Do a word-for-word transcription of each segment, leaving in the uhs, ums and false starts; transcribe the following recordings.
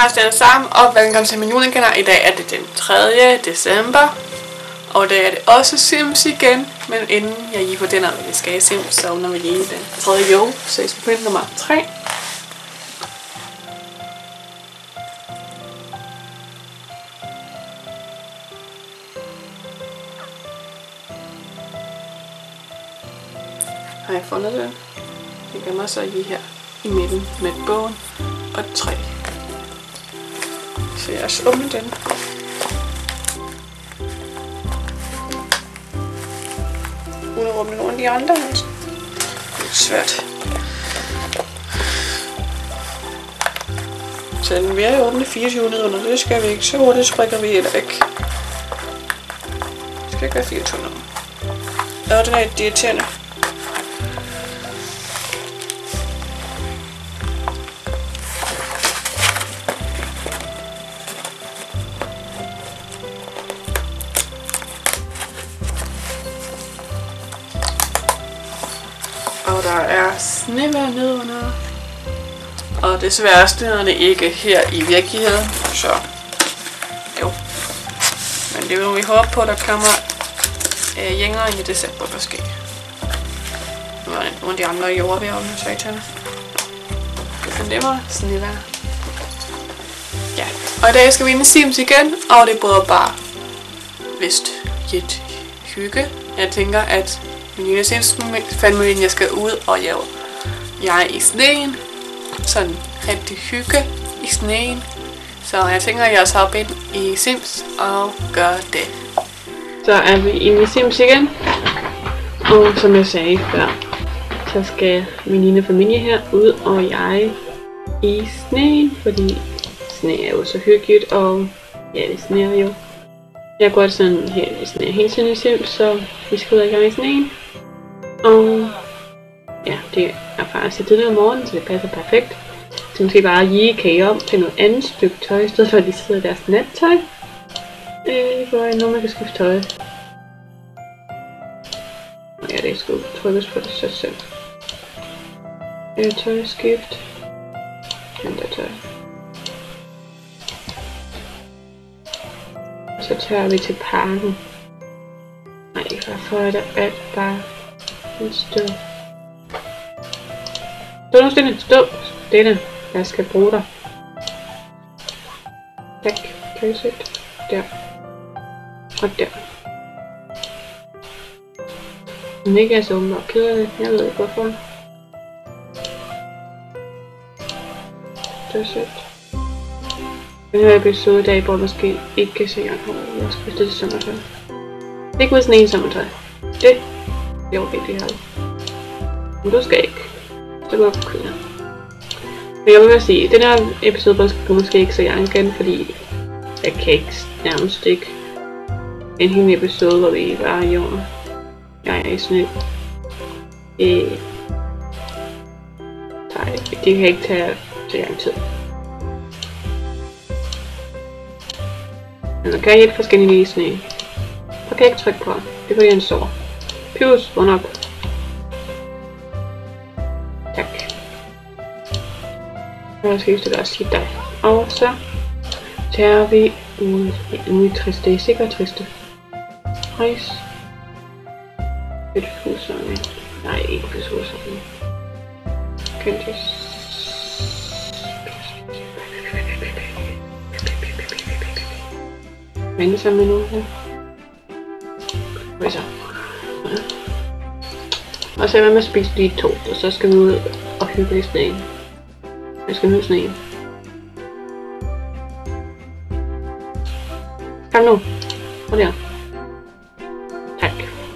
Hej alle sammen, og velkommen til min julekanal. I dag er det den tredje december, og i dag er det også Sims igen. Men inden jeg lige får den, vi skal i Sims, så åbner vi lige den tredje jule, så jeg skal på nummer tre. Har jeg fundet den? Jeg gemmer så lige her i midten med bogen og et træ. Så jeg skal åbne den. Uden at åbne nogle af de andre. Det er svært. Så den vil jeg åbne fireogtyve ned under. Det skal vi ikke. Så hurtigt springer vi heller væk. Det skal ikke være fireogtyve ned. Og den er lidt irriterende. Og der er snevejr nedenunder. Og desværre er snederne ikke her i virkeligheden. Så jo. Men det vil vi håbe på, der kommer øh, længere i december måske. Nu er nogle af de andre jordbærne, satana. Men det var snevejr. Ja. Og i dag skal vi ind i Sims igen. Og det er både bare vist lidt hygge. Jeg tænker, at min lille Sims-familie, jeg skal ud og lave jeg i sneen. Sådan rigtig hygge i sneen. Så jeg tænker, at jeg så op ind i Sims og gør det. Så er vi inde i Sims igen. Og som jeg sagde før, så skal min lille familie her ud og jeg i sneen. Fordi sne er jo så hyggeligt, og ja, det sneer jo. Jeg går sådan her i sneen hele tiden i Sims, så vi skal ud og jeg i sneen. Og ja, det er faktisk lidt tidligere om morgenen, så det passer perfekt. Så måske bare lige kage om til noget andet stykke tøj, i stedet for at de sidder i deres nattøj. Øh, hvor er noget, man kan skifte tøj. Og ja, det skal trykkes på det så selv. Øh, tøjskift. Henter tøj. Så tager vi til parken. Nej, hvorfor er der alt bare en støv? Stå nu stille, stå stille. Jeg skal bruge dig. Tak, kan I sætte? Der. Og der. Men ikke er så åben og keder det. Jeg ved ikke hvorfor. Det er sødt. Den her episode i dag, hvor måske ikke kan se, at jeg skal stille sommertøj. Ikke ud sådan en sommertøj. Det er okay, det her. Men du skal ikke. Så går jeg på kødder. Men jeg vil bare sige, at den her episode måske, måske ikke så jeg igen, fordi jeg kan ikke nærmest ikke en hel episode, hvor vi var i jorden. Jeg er i snø. Det, det kan ikke tage så lang tid. Men man kan hjælpe forskellige visninger. Så kan jeg ikke trykke på. Det er fordi han sover. Pius, vågn op. Tak. Og så skal jeg også sige dig. Og så tager vi ud. Nu er triste. Det er sikkert triste. Rejs. Et fuserne. Nej, ikke fuserne. Candice. Vende sig med nu her. Hvad så? Ja. Og så er jeg med at spise lige to, og så skal vi ud og hygge i sneen. Jeg skal nyde sneen. Kom nu. Prøv der. Tak.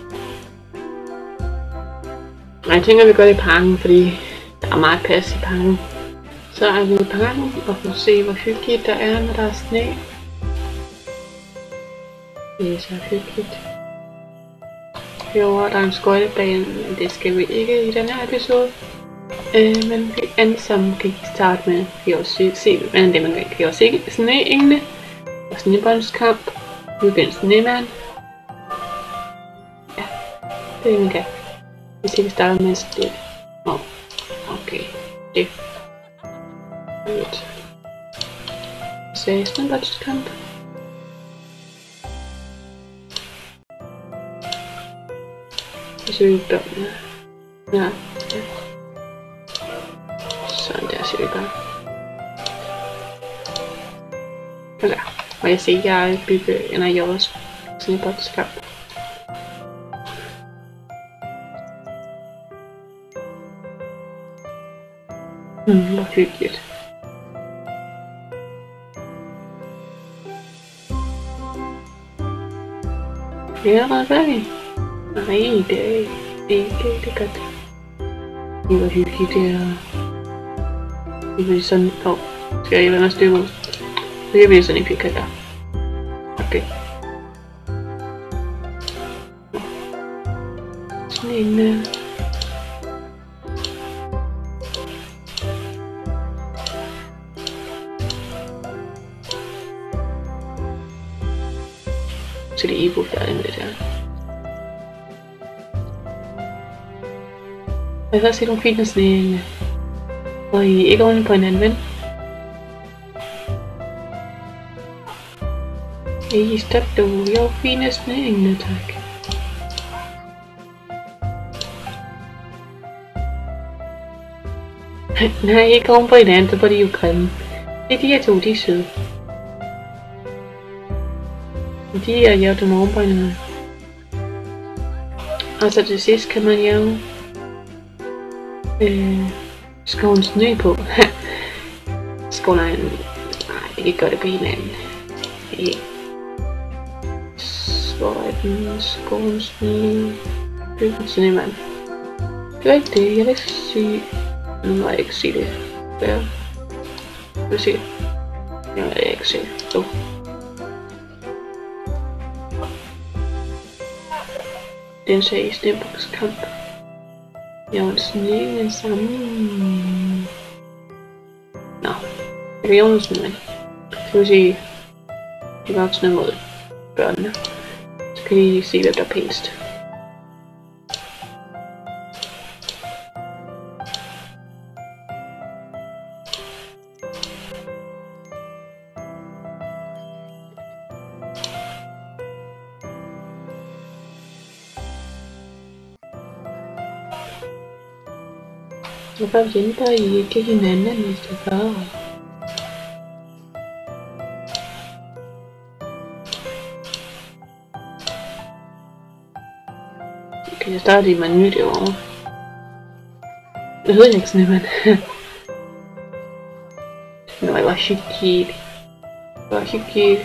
Og jeg tænker, at vi gør det i parken, fordi der er meget plads i parken. Så er vi i parken og får se, hvor hyggeligt der er, når der er sne. Det er så hyggeligt. Herovre der er en skøjtebane, men det skal vi ikke i den her episode. Øh, men vi alle sammen kan starte med at også se, se hvordan det man kan. Kan også se sneengle og snebåndskamp. Vi kan snemand. Ja, det er det man kan. Hvis ikke starter med at stille. Åh, oh, okay. Det. Lidt. Så snibboldskamp. Så ser vi børnene. Ja, ja. Sådan der ser vi bare. Og der. Og jeg ser, jeg bygger en af jeres snibboldskamp. Hmm, hvor hyggeligt. Ja, hvad er det? Nej, det er ikke det er godt. Det var hyggeligt, det er... Det bliver sådan... Åh, oh, skal jeg vende stykke ud? Det bliver sådan en firkant der. Okay. Sådan en... Uh... Så det er e-book færdig med det her. Jeg har set nogle fine sneen, hvor I ikke ordentligt på hinanden, ven. I stop du, jeg er fine sneen, tak. Nej, ikke oven på hinanden, så var de jo grimme. Det er de her to, de er søde. De er jævnt om oven på hinanden. Og så til sidst kan man jævne øh, skoven snø på. Skoven er en... Nej, det kan ikke gøre det på hinanden. Okay. Hvor er den skoven snø? Byggen snømand. Det var ikke det, jeg vil ikke sige... Nu må jeg ikke sige det. Ja. Jeg vil sige det. Jeg vil ikke sige det. Oh. Den sagde i snibboldskamp. Jeg var en snæve sammen. Nå, jeg kan gøre noget sådan med. Så vil sige, de voksne mod børnene. Så kan de se, hvem der er pænest. Hvorfor hjælper I ikke hinanden i stedet for? Okay, jeg starter i menu derovre. Det hedder ikke sådan, men... Nå, jeg var hyggeligt. Det var hyggeligt.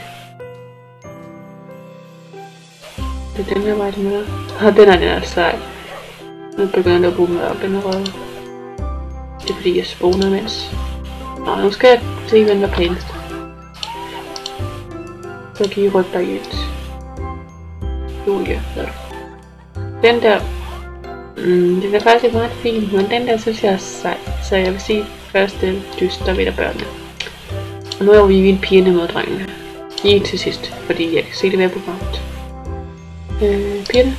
Det er den, jeg arbejder med. Og den er den er sej. Nu begynder jeg at bruge den op, den er rød. Det er fordi jeg spawner mens. Nå, nu skal jeg se hvem der er pænest. Så kan I rykke dig ind. Julie, der. Den der... Mm, den er faktisk ikke meget fin, men den der synes jeg er sej. Så jeg vil sige første dyster ved der børnene. Og nu er vi i en pigerne mod drengene. Lige til sidst, fordi jeg kan se det mere på programmet. Øh, pigerne.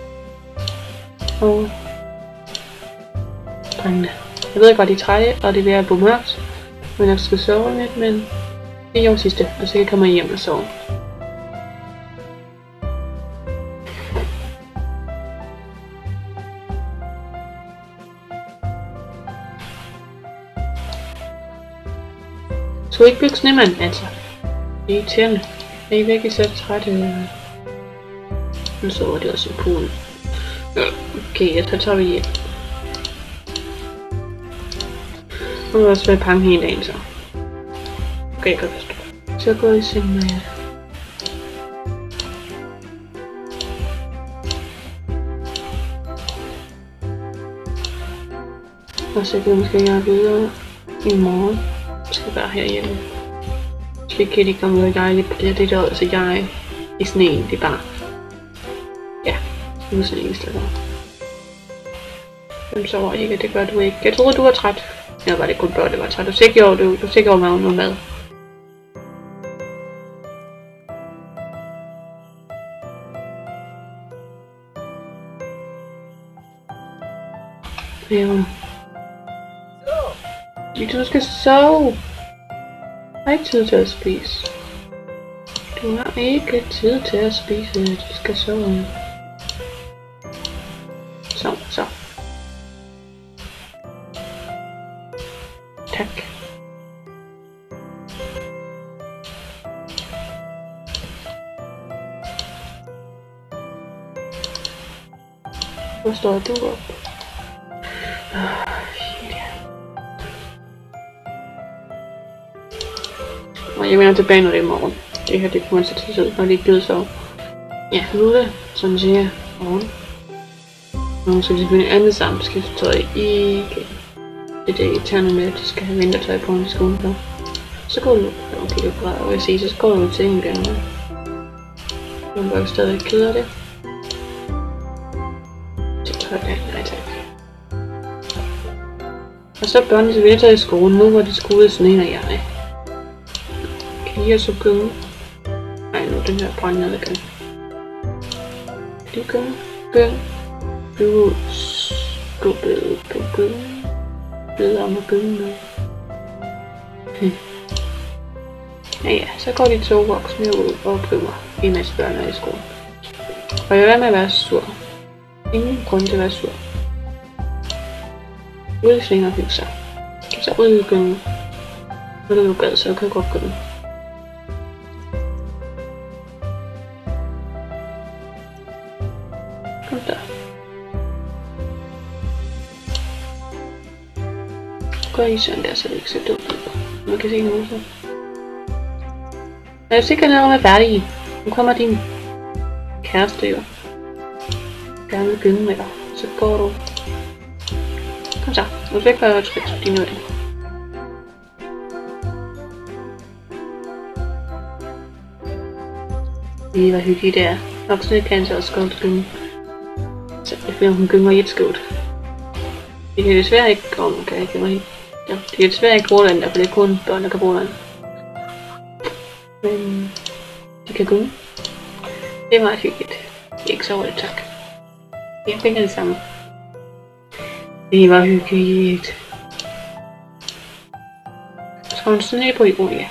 Og... drengene. Jeg ved godt, de er trætte, og det er ved at bo mørkt, men jeg skal sove lidt, men det er jo sidste, og så kan jeg komme hjem og sove. Så ikke bygge snemand, altså. Det er irriterende. Jeg er virkelig så trætte. Nu sover det også i poolen. Okay, så tager vi hjem. Nu må også være pange hele dagen, så. Okay, jeg kan forstå. Så går jeg i seng med jer. Og så kan jeg måske gøre videre i morgen. Jeg skal være herhjemme. Så kan de komme ud og lege lidt på det, det der, så jeg i sneen, det er bare... Ja, nu er sneen i stedet. Hvem sover ikke, det gør du ikke. Jeg troede, du var træt. Jeg var det kun børn, det var træt. Du er sikker over, du, du er sikker over maven og mad. Ja. Du skal sove. har ikke tid til at spise. Du har ikke tid til at spise, du skal sove. Så, så. Tak. Hvor står du op? Ah, shit, ja. Og jeg vender tilbage, når det er morgen. Det her, det kommer til at tid, når det er givet sove. Ja, nu er det, sådan siger morgen. Nu skal vi selvfølgelig andet sammen skifte tøj igen. Det er det irriterende med, at de skal have vintertøj på i skolen for. Så går du, okay, det er bra, og jeg siger, så går du til en gang. Jeg er stadig ked af det. Nej, tak. Og så børnene til vintertøj i skolen, nu hvor de skulle ud af sådan en og jeg. Kan I også gynge? Ej, nu er den her brændt ned igen. Kan I gynge? Gynge? Du skubbede på gynge. Beder om at gynge med. Hm. Ja ja, så går de to voksne ud og prøver en af børnene i skolen. Og jeg vil med at være sur. Ingen grund til at være sur. Udvikling og hygge sig. Så ud i gynge. Når du er gad, så kan jeg godt gynge. Kom der. Gør I sådan der, så det ikke ser dumt ud. Man kan se noget så. Jeg er sikker, når jeg er færdig. Nu kommer din kæreste jo. Gerne vil gynge med dig. Så går du. Kom så. Nu skal jeg ikke være et skridt. Din nødvendig. Det var hyggeligt det er. Voksne kan så også godt gynge. Så jeg finder hun gynger i et skåt. Det kan desværre ikke komme, kan jeg ikke mig. Ja, det kan desværre ikke bruge den der, for det er kun børn, der kan bruge den. Men de kan gynge. Det er meget hyggeligt. Det er ikke så roligt, tak. Jeg fik det samme. Det var hyggeligt. Skal hun sådan på i olie?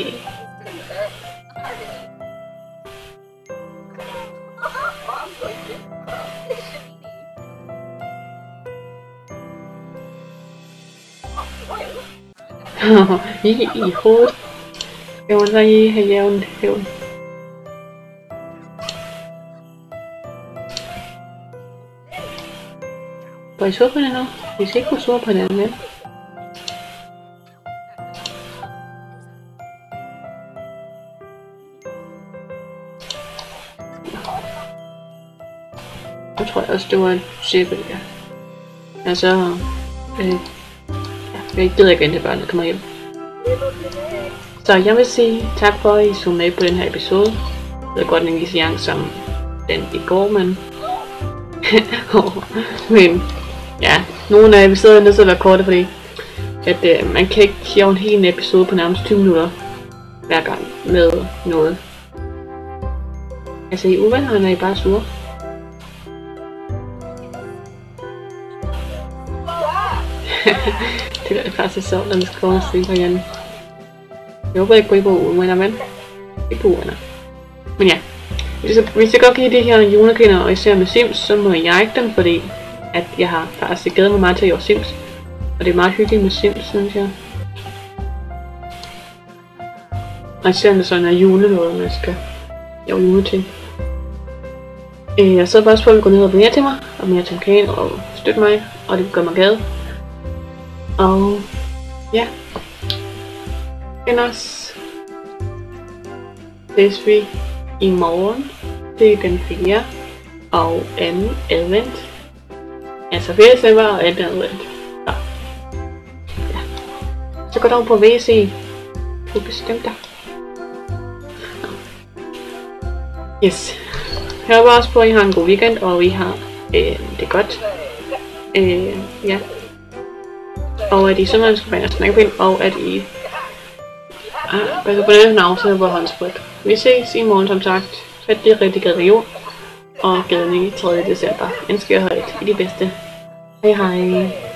I, i hovedet. Jeg vil så i have jævnt hævn. Var I sur på det nu? Vi skal ikke gå sur på den, vel? Jeg tror også, det var et sæbe, ja. Altså, øh, ja, jeg gider ikke vente, børnene kommer hjem. Så jeg vil sige tak for, at I så med på den her episode. Jeg ved godt, den ikke er så som den i går, men... men ja, nogle af episoderne er nødt til at være korte, fordi at, øh, man kan ikke lave en hel episode på nærmest tyve minutter hver gang med noget. Altså i uvenner er I bare sure. Det er faktisk så, når vi skal komme og se på igen. Jeg håber ikke på, I på uvenner, men ikke på uvenner. Men ja, hvis jeg, hvis jeg godt kan lide de her julekalender, og især med Sims, så må jeg ikke dem, fordi at jeg har faktisk glædet mig meget til at gøre Sims. Og det er meget hyggeligt med Sims, synes jeg. Og især med sådan en julenåde, man skal lave juleting. Øh, jeg sidder bare på, at vi går ned og abonnerer til mig, og abonnerer til kanalen og støtte mig, og det gør mig glad. Og ja, ellers ses vi i morgen. Det er den fjerde og anden advent. Altså fjerde december og anden advent. Så, ja. Så går du over på W C. Du bestemte dig. Yes. Jeg håber også på, at I har en god weekend, og I har øh, det godt. Øh, ja. Og at I simpelthen skal være snakke på ind, og at I ah, passer på den afsætter på håndsprit. Vi ses i morgen, som sagt. Rigtig, rigtig glad jul. Og glædelig tredje december. Jeg ønsker jer højt i de bedste. Hej hej.